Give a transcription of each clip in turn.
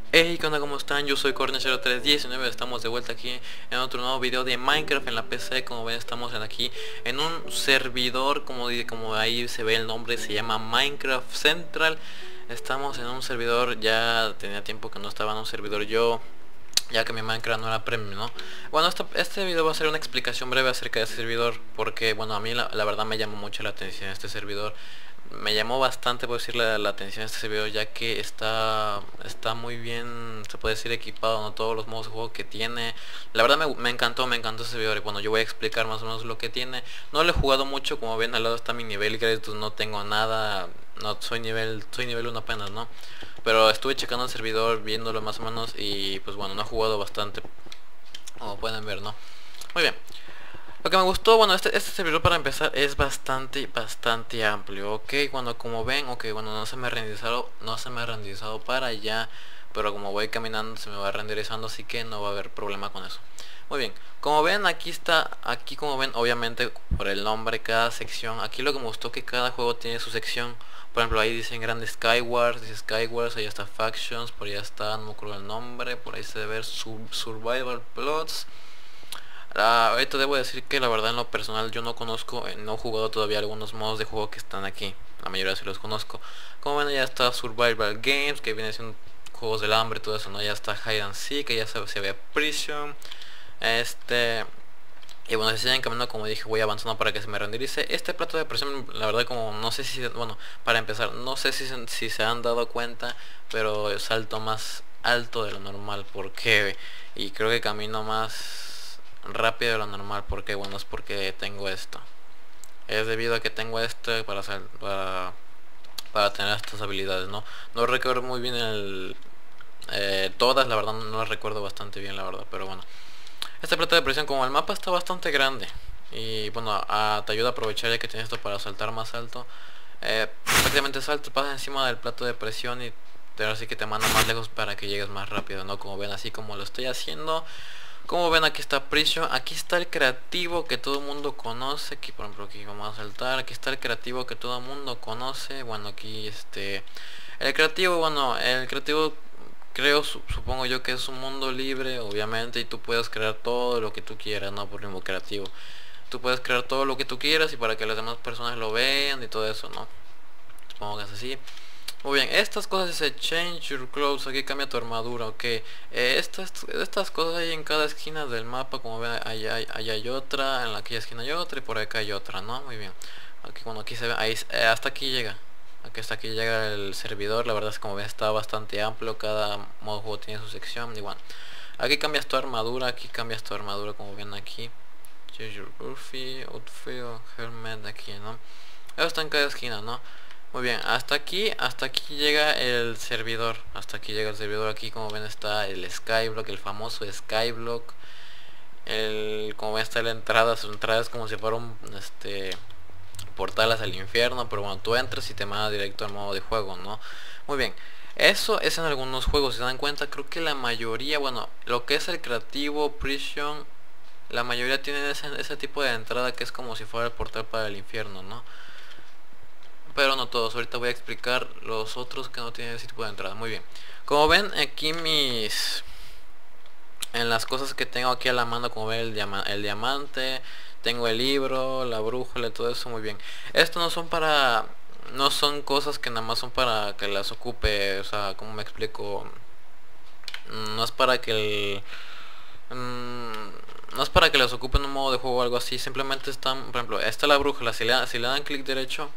Hey, ¿qué onda? ¿Cómo están? Yo soy Corner0319, estamos de vuelta aquí en otro nuevo video de Minecraft en la PC. Como ven, estamos aquí en un servidor, como ahí se ve el nombre, se llama Minecraft Central. Estamos en un servidor, ya tenía tiempo que no estaba en un servidor yo, ya que mi Minecraft no era premium, ¿no? Bueno, este video va a ser una explicación breve acerca de este servidor, porque bueno, a mí la verdad me llamó mucho la atención este servidor. Me llamó bastante, por decir, la atención este servidor, ya que está muy bien, se puede decir, equipado, ¿no? Todos los modos de juego que tiene. La verdad me encantó este servidor. Y bueno, yo voy a explicar más o menos lo que tiene. No lo he jugado mucho, como ven al lado está mi nivel, entonces no tengo nada, no soy nivel 1 apenas, ¿no? Pero estuve checando el servidor, viéndolo más o menos, y pues bueno, no he jugado bastante, como pueden ver, ¿no? Muy bien. Lo que me gustó, bueno, este servidor para empezar es bastante amplio, ok. Cuando como ven, ok, bueno, no se me ha renderizado para allá, pero como voy caminando se me va renderizando, así que no va a haber problema con eso. Muy bien, como ven, aquí como ven, obviamente por el nombre, cada sección, aquí lo que me gustó que cada juego tiene su sección. Por ejemplo, ahí dicen Grande Skywars, dice Skywars, ahí está Factions, por ahí está, no me acuerdo el nombre, por ahí se debe ver Survival Plots. Ahorita debo decir que la verdad en lo personal yo no conozco, no he jugado todavía algunos modos de juego que están aquí. La mayoría sí los conozco. Como ven, ya está Survival Games, que viene siendo juegos del hambre, todo eso, ¿no? Ya está Hide and Seek, que ya se ve Prison. Este... Y bueno, si siguen caminando, como dije, voy avanzando para que se me renderice. Este plato de presión, la verdad, como no sé si, bueno, para empezar, no sé si se han dado cuenta, pero salto más alto de lo normal, porque y creo que camino más rápido de lo normal, porque bueno, es porque tengo esto. Es debido a que tengo esto para tener estas habilidades, ¿no? No recuerdo muy bien todas, la verdad, no las recuerdo bastante bien, la verdad, pero bueno. Esta plata de presión, como el mapa está bastante grande y bueno, te ayuda a aprovechar ya que tienes esto para saltar más alto. Prácticamente saltas, pasas encima del plato de presión y así que te manda más lejos para que llegues más rápido, ¿no? Como ven, así como lo estoy haciendo. Como ven, aquí está Prison, aquí está el creativo que todo el mundo conoce. Aquí por ejemplo, aquí vamos a saltar. Aquí está el creativo que todo el mundo conoce. Bueno, aquí el creativo, bueno, el creativo creo, supongo yo que es un mundo libre, obviamente, y tú puedes crear todo lo que tú quieras, ¿no? Por ejemplo, creativo. Tú puedes crear todo lo que tú quieras y para que las demás personas lo vean y todo eso, ¿no? Supongo que es así. Muy bien, estas cosas dice change your clothes, aquí cambia tu armadura, ok. Estas cosas hay en cada esquina del mapa, como ven, allá hay otra, en aquella esquina hay otra y por acá hay otra, ¿no? Muy bien. Aquí, bueno, aquí se ve, ahí, hasta aquí llega. Hasta aquí llega el servidor, la verdad es que como ven está bastante amplio, cada modo de juego tiene su sección, y bueno. Aquí cambias tu armadura, como ven aquí. Change your outfit, helmet, aquí, ¿no? Eso está en cada esquina, ¿no? Muy bien, hasta aquí llega el servidor. Hasta aquí llega el servidor. Aquí como ven está el Skyblock, el famoso Skyblock. Como ven está la entrada. Su entrada es como si fuera un portal hacia el infierno. Pero bueno, tú entras y te manda directo al modo de juego, ¿no? Muy bien. Eso es en algunos juegos, si se dan cuenta, creo que la mayoría, bueno, lo que es el creativo, Prison, la mayoría tienen ese tipo de entrada que es como si fuera el portal para el infierno, ¿no? Pero no todos, ahorita voy a explicar los otros que no tienen ese tipo de entrada. Muy bien, como ven aquí en las cosas que tengo aquí a la mano, como ven el diamante, tengo el libro, la brújula y todo eso. Muy bien, esto no son cosas que nada más son para que las ocupe, o sea, como me explico, no es para que no es para que las ocupe en un modo de juego o algo así, simplemente están, por ejemplo, esta es la brújula, si le dan clic derecho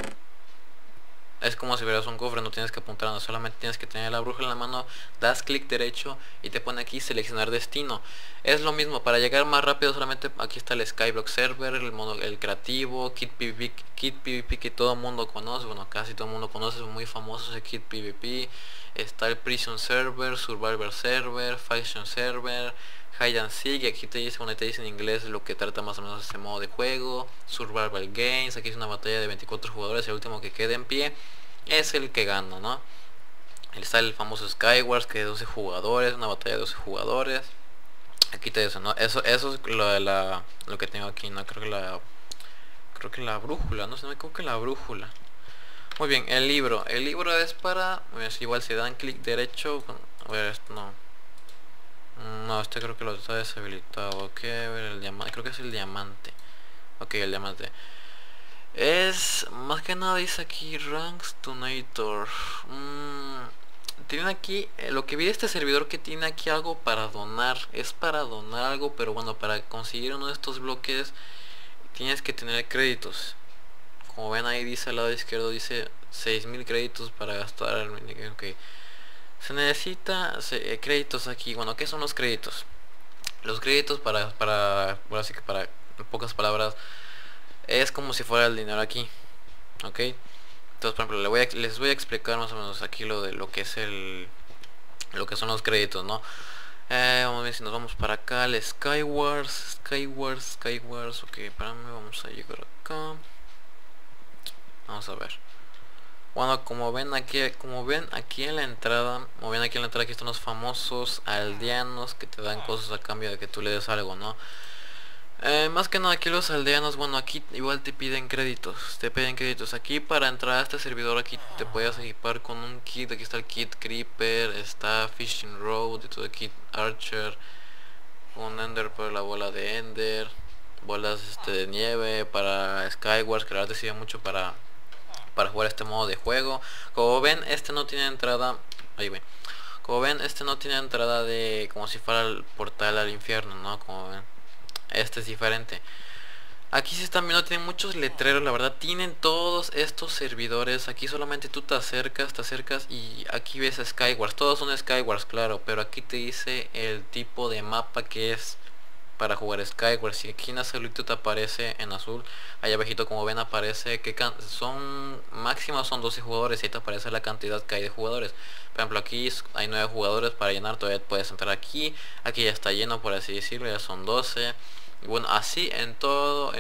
es como si vieras un cofre, no tienes que apuntar nada, solamente tienes que tener la brújula en la mano, das clic derecho y te pone aquí seleccionar destino. Es lo mismo, para llegar más rápido solamente aquí está el Skyblock Server, el creativo, Kit PvP que todo el mundo conoce, bueno casi todo el mundo conoce, es muy famoso ese Kit PvP. Está el Prison Server, Survivor Server, Faction Server, Hide and Seek, aquí te dice, bueno, te dice en inglés lo que trata más o menos este modo de juego. Survival Games, aquí es una batalla de 24 jugadores, el último que quede en pie es el que gana, ¿no? Está el famoso Skywars, que es 12 jugadores, una batalla de 12 jugadores. Aquí te dice, ¿no? Eso es lo que tengo aquí, ¿no? Creo que la brújula, no sé, me creo que la brújula. Muy bien, el libro es para, pues, igual si dan clic derecho, A ver, esto no. No, este creo que lo está deshabilitado. Ok, a ver el diamante. Creo que es el diamante. Ok, el diamante. Es más que nada dice aquí Ranks Donator. Tienen aquí, lo que vi de este servidor que tiene aquí algo para donar. Es para donar algo, pero bueno, para conseguir uno de estos bloques tienes que tener créditos. Como ven ahí dice al lado izquierdo, dice 6000 créditos para gastar el minigame. Ok. Se necesita créditos aquí. Bueno, ¿qué son los créditos? Los créditos bueno, así que para, en pocas palabras, es como si fuera el dinero aquí. Ok. Entonces, por ejemplo, les voy a explicar más o menos aquí lo de lo que es lo que son los créditos, ¿no? Vamos a ver si nos vamos para acá, el Skywars, ok, espérame, vamos a llegar acá. Vamos a ver. Bueno, como ven aquí en la entrada, aquí están los famosos aldeanos que te dan cosas a cambio de que tú le des algo, ¿no? Más que nada aquí los aldeanos, bueno, aquí igual te piden créditos, aquí para entrar a este servidor aquí te puedes equipar con un kit, aquí está el kit Creeper, está Fishing Rod, todo el kit Archer, un Ender para la bola de Ender, bolas de nieve para Skywars, que la verdad te sirve mucho para jugar este modo de juego. Como ven, este no tiene entrada, ahí ven, como ven, este no tiene entrada de como si fuera el portal al infierno, ¿no? Como ven, este es diferente. Aquí si están viendo, tienen muchos letreros, la verdad, tienen todos estos servidores. Aquí solamente tú te acercas y aquí ves a Skywars, todos son Skywars, claro, pero aquí te dice el tipo de mapa que es para jugar Skywars. Y aquí en azulito te aparece en azul, allá abajito como ven aparece que son máximo son 12 jugadores y ahí te aparece la cantidad que hay de jugadores. Por ejemplo, aquí hay 9 jugadores para llenar, todavía puedes entrar aquí ya está lleno, por así decirlo, ya son 12. Y bueno, así en todo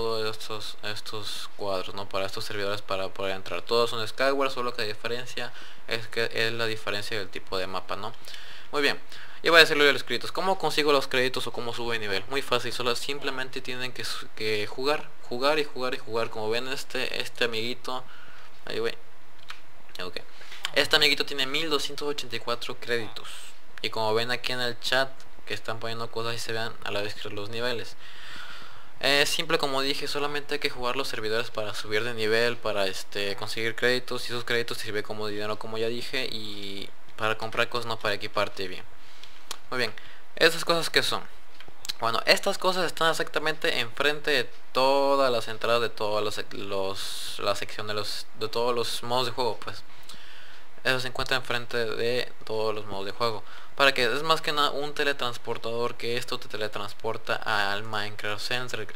estos cuadros, ¿no? Para estos servidores para poder entrar. Todos son Skywars, solo que la diferencia es la diferencia del tipo de mapa, ¿no? Muy bien. Y voy a decirlo de los créditos. ¿Cómo consigo los créditos o cómo subo de nivel? Muy fácil, solo simplemente tienen que jugar. Como ven este amiguito. Ahí voy. Ok. Este amiguito tiene 1284 créditos. Y como ven aquí en el chat que están poniendo cosas y se vean a la vez que los niveles. Es simple, como dije, solamente hay que jugar los servidores para subir de nivel, para conseguir créditos, y esos créditos sirven como dinero, como ya dije, y para comprar cosas, no para equiparte bien. Muy bien, estas cosas que son. Bueno, estas cosas están exactamente enfrente de todas las entradas de todos la sección de todos los modos de juego, pues. Eso se encuentra enfrente de todos los modos de juego. Para que es más que nada un teletransportador, que esto te teletransporta al Minecraft Central.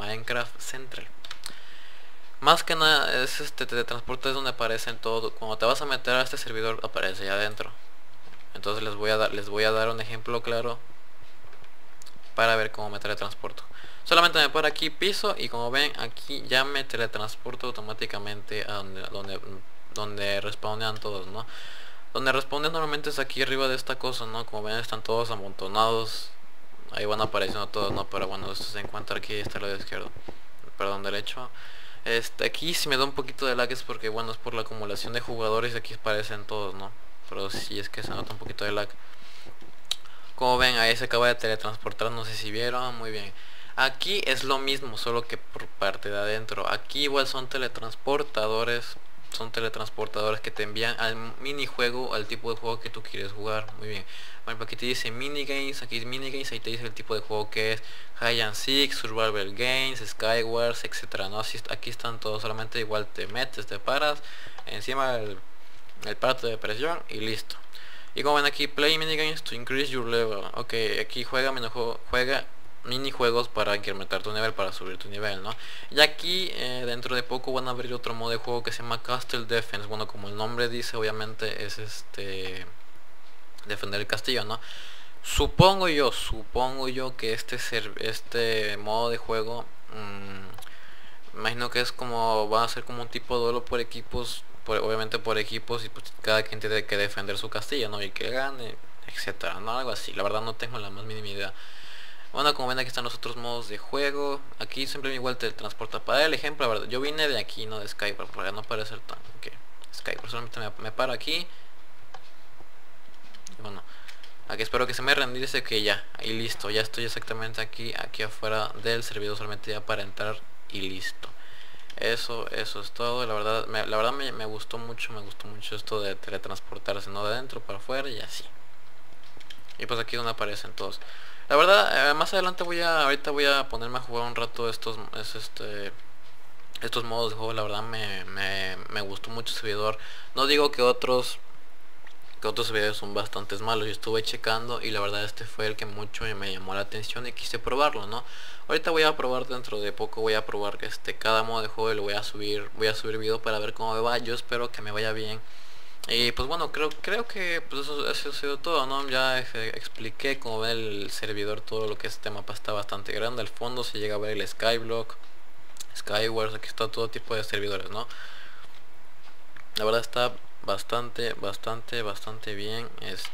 Más que nada es teletransporte es donde aparecen todo. Cuando te vas a meter a este servidor aparece allá adentro. Entonces les voy a dar un ejemplo claro para ver cómo me teletransporto. Solamente me paro aquí, piso, y como ven aquí ya me teletransporto automáticamente a donde respawnean todos, ¿no? Donde respawnean normalmente es aquí arriba de esta cosa, ¿no? Como ven están todos amontonados. Ahí van apareciendo todos, ¿no? Pero bueno, esto se encuentra aquí, este lado izquierdo. Perdón, derecho. Aquí si me da un poquito de lag es porque, bueno, es por la acumulación de jugadores y aquí aparecen todos, ¿no? Pero sí es que se nota un poquito de lag. Como ven, ahí se acaba de teletransportar, no sé si vieron, muy bien. Aquí es lo mismo, solo que por parte de adentro. Aquí igual son teletransportadores que te envían al minijuego, al tipo de juego que tú quieres jugar. Muy bien. Bueno, aquí te dice minigames, aquí es minigames, ahí te dice el tipo de juego que es Hide and Seek, Survival Games, Skywars, etcétera, ¿no? Así, aquí están todos, solamente igual te metes, te paras encima del plato de presión y listo. Y como ven aquí, play minigames to increase your level. Ok, aquí juega minijuegos para incrementar tu nivel, para subir tu nivel, ¿no? Y aquí dentro de poco van a abrir otro modo de juego que se llama Castle Defense. Bueno, como el nombre dice, obviamente es defender el castillo, ¿no? Supongo yo que este modo de juego imagino que es como va a ser como un tipo de duelo por equipos, obviamente por equipos, y pues cada quien tiene que defender su castillo, ¿no? Y que gane, etcétera, ¿no? Algo así. La verdad no tengo la más mínima idea. Bueno, como ven aquí están los otros modos de juego. Aquí siempre igual te transporta. Para el ejemplo, la verdad, yo vine de aquí, no de Skyward, para no parecer tan... Ok, Skyward, solamente me paro aquí. Bueno, Aquí espero que se me rendice, que ya, y listo, ya estoy exactamente aquí afuera del servidor, solamente ya para entrar y listo. Eso es todo. Me gustó mucho, esto de teletransportarse, ¿no? De adentro para afuera y así. Y pues aquí es donde aparecen todos. La verdad, más adelante ahorita voy a ponerme a jugar un rato estos modos de juego. La verdad me gustó mucho ese servidor. No digo que otros servidores son bastantes malos. Yo estuve checando y la verdad este fue el que mucho me llamó la atención y quise probarlo, ¿no? Ahorita voy a probar, dentro de poco voy a probar cada modo de juego y lo voy a subir video para ver cómo me va. Yo espero que me vaya bien. Y pues bueno, creo que pues eso ha sido todo, ¿no? Ya expliqué. Como ven, el servidor, todo lo que es este mapa está bastante grande. Al fondo se llega a ver el Skyblock, Skywars, aquí está todo tipo de servidores, ¿no? La verdad está bastante bien.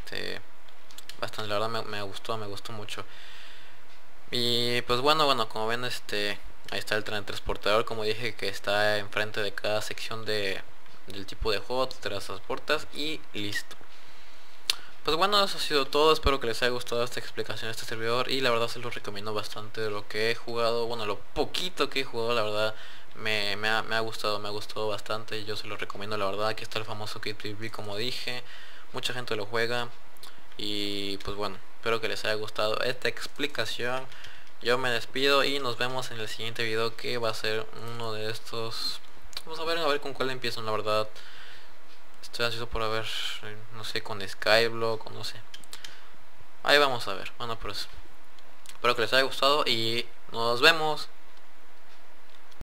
La verdad me gustó mucho. Y pues bueno, como ven, ahí está el tren transportador, como dije, que está enfrente de cada sección del tipo de juego. Te transportas y listo. Pues bueno, eso ha sido todo. Espero que les haya gustado esta explicación de este servidor. Y la verdad se los recomiendo bastante. De lo que he jugado, bueno, lo poquito que he jugado, la verdad me ha gustado bastante. Y yo se los recomiendo, la verdad. Aquí está el famoso Kit PvP, como dije. Mucha gente lo juega. Y pues bueno, espero que les haya gustado esta explicación. Yo me despido y nos vemos en el siguiente video, que va a ser uno de estos. Vamos a ver con cuál empiezo, la verdad. Estoy ansioso por ver, no sé, con Skyblock o no sé. Ahí vamos a ver. Bueno, pues espero que les haya gustado y nos vemos.